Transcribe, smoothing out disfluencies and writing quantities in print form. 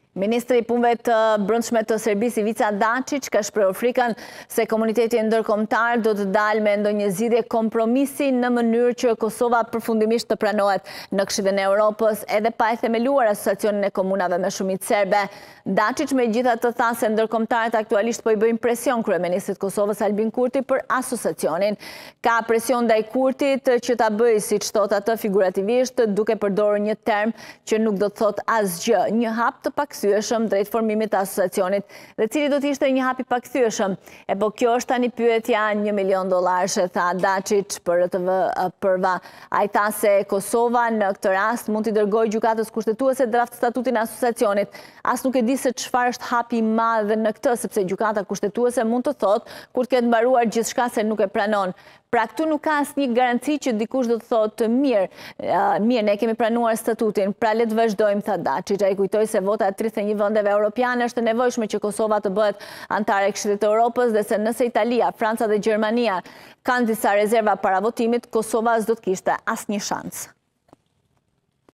Ministri i punëve të brendshme të Serbisë Ivica Dačić ka shprehur frikën se komuniteti ndërkombëtar do të dalë me ndonjë zgjidhje kompromisi në mënyrë që Kosova përfundimisht të pranohet në Këshillin e Evropës edhe pa e themeluar asociacionin e komunave me shumicë serbe. Dačić megjithatë tha se ndërkombëtarët aktualisht po i bëjnë presion kryeministit të Kosovës Albin Kurti për asociacionin. Ka presion ndaj Kurtit që ta bëjë siç thot atë figurativisht duke përdorur një term që nuk do të thotë asgjë, një hap të pakthyeshëm drejt formimit të asociacionit, dhe cili do të ishte një hap i pakthyeshëm. Po kjo është tani pyetja $1 milion, tha Dačić për RTV. Ai tha se Kosova në këtë rast mund t'i dërgojë gjykatës kushtetuese draft statutin e asociacionit. As nuk e di se çfarë është hapi i madh në këtë, sepse gjykata kushtetuese mund të thotë kur të ketë mbaruar gjithçka se nuk e pranon. Pra këtu nuk ka asnjë garanci që dikush do të thotë mirë, ne kemi pranuar statutin, pra le të vazhdojmë, tha Dačić. Ai kujtoi se vota e 31 vendeve europiane është e nevojshme që Kosova të bëhet antare e Këshillit të Evropës, dhe se nëse Italia, Franca dhe Gjermania kanë disa rezerva para votimit, Kosova s'do të kishte asnjë shans.